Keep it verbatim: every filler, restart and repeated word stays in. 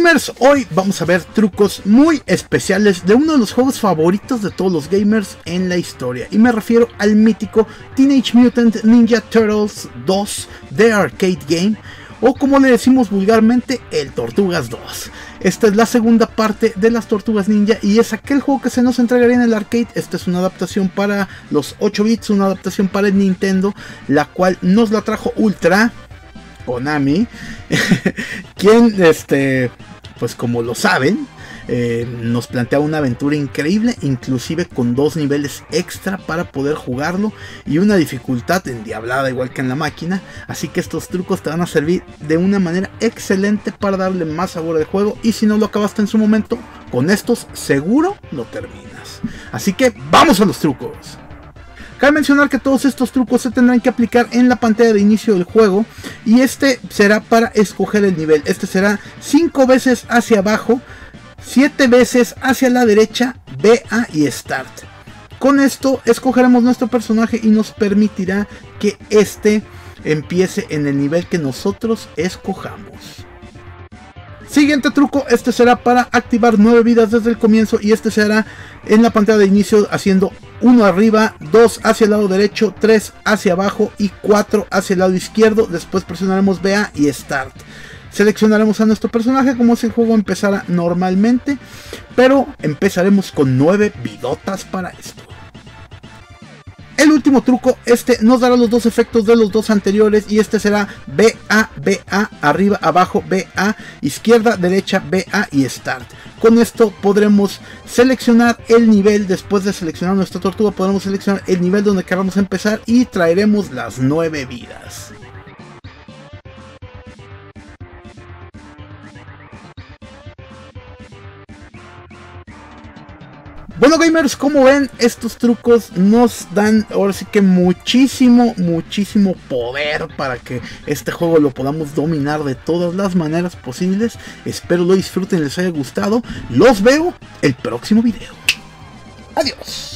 Gamers, hoy vamos a ver trucos muy especiales de uno de los juegos favoritos de todos los gamers en la historia, y me refiero al mítico Teenage Mutant Ninja Turtles dos The Arcade Game, o como le decimos vulgarmente, el Tortugas dos. Esta es la segunda parte de las Tortugas Ninja y es aquel juego que se nos entregaría en el arcade. Esta es una adaptación para los ocho bits, una adaptación para el Nintendo, la cual nos la trajo Ultra Konami, quien, este, pues como lo saben, eh, nos plantea una aventura increíble, inclusive con dos niveles extra para poder jugarlo y una dificultad endiablada igual que en la máquina. Así que estos trucos te van a servir de una manera excelente para darle más sabor al juego, y si no lo acabaste en su momento, con estos seguro lo terminas. Así que vamos a los trucos. Cabe mencionar que todos estos trucos se tendrán que aplicar en la pantalla de inicio del juego, y este será para escoger el nivel. Este será cinco veces hacia abajo, siete veces hacia la derecha, B A y Start. Con esto escogeremos nuestro personaje y nos permitirá que este empiece en el nivel que nosotros escojamos. Siguiente truco, este será para activar nueve vidas desde el comienzo, y este se hará en la pantalla de inicio haciendo uno arriba, dos hacia el lado derecho, tres hacia abajo y cuatro hacia el lado izquierdo. Después presionaremos B A y Start. Seleccionaremos a nuestro personaje como si el juego empezara normalmente, pero empezaremos con nueve vidotas para esto. El último truco, este nos dará los dos efectos de los dos anteriores, y este será B A, B A, arriba, abajo, B A, izquierda, derecha, B A y Start. Con esto podremos seleccionar el nivel. Después de seleccionar nuestra tortuga, podremos seleccionar el nivel donde queramos empezar y traeremos las nueve vidas. Bueno gamers, como ven, estos trucos nos dan ahora sí que muchísimo, muchísimo poder para que este juego lo podamos dominar de todas las maneras posibles. Espero lo disfruten y les haya gustado. Los veo el próximo video. Adiós.